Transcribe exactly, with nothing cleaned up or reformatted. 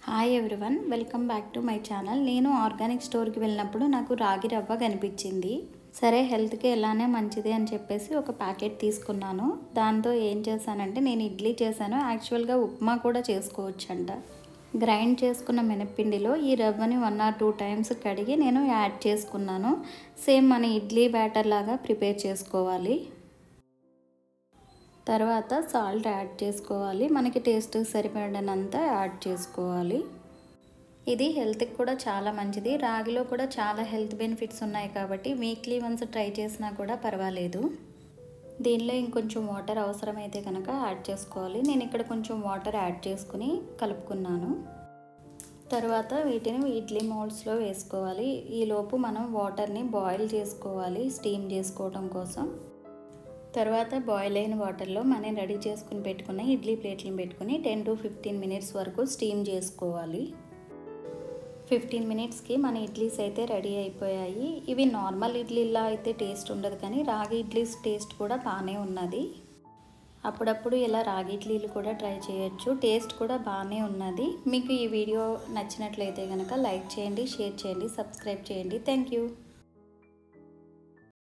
Hi everyone, welcome back to my channel. నేను organic స్టోర్కి వెళ్ళినప్పుడు నాకు రాగి రవ్వ కనిపించింది. సరే, హెల్త్కి ఎలానే మంచిది అని చెప్పేసి ఒక ప్యాకెట్ తీసుకున్నాను. దాంతో ఏం చేశానంటే నేను ఇడ్లీ చేశాను. యాక్చువల్గా ఉప్మా కూడా చేసుకోవచ్చంట. గ్రైండ్ చేసుకున్న మినప్పిండిలో ఈ రవ్వని వన్ ఆర్ టూ టైమ్స్ కడిగి నేను యాడ్ చేసుకున్నాను. సేమ్ మన ఇడ్లీ బ్యాటర్ లాగా ప్రిపేర్ చేసుకోవాలి. తర్వాత సాల్ట్ యాడ్ చేసుకోవాలి. మనకి టేస్ట్ సరిపడినంత యాడ్ చేసుకోవాలి. ఇది హెల్త్కి కూడా చాలా మంచిది. రాగిలో కూడా చాలా హెల్త్ బెనిఫిట్స్ ఉన్నాయి కాబట్టి వీక్లీ వన్స్ ట్రై చేసినా కూడా పర్వాలేదు. దీనిలో ఇంకొంచెం వాటర్ అవసరమైతే కనుక యాడ్ చేసుకోవాలి. నేను ఇక్కడ కొంచెం వాటర్ యాడ్ చేసుకుని కలుపుకున్నాను. తర్వాత వీటిని ఇడ్లీ మౌల్డ్స్లో వేసుకోవాలి. ఈలోపు మనం వాటర్ని బాయిల్ చేసుకోవాలి స్టీమ్ చేసుకోవడం కోసం. తర్వాత బాయిల్ అయిన వాటర్లో మనం రెడీ చేసుకుని పెట్టుకున్న ఇడ్లీ ప్లేట్లను పెట్టుకుని టెన్ టు ఫిఫ్టీన్ మినిట్స్ వరకు స్టీమ్ చేసుకోవాలి. ఫిఫ్టీన్ మినిట్స్కి మన ఇడ్లీస్ అయితే రెడీ అయిపోయాయి. ఇవి నార్మల్ ఇడ్లీలా అయితే టేస్ట్ ఉండదు, కానీ రాగి ఇడ్లీస్ టేస్ట్ కూడా బాగానే ఉన్నది. అప్పుడప్పుడు ఇలా రాగి ఇడ్లీలు కూడా ట్రై చేయొచ్చు, టేస్ట్ కూడా బాగానే ఉన్నది. మీకు ఈ వీడియో నచ్చినట్లయితే కనుక లైక్ చేయండి, షేర్ చేయండి, సబ్స్క్రైబ్ చేయండి. Thank you.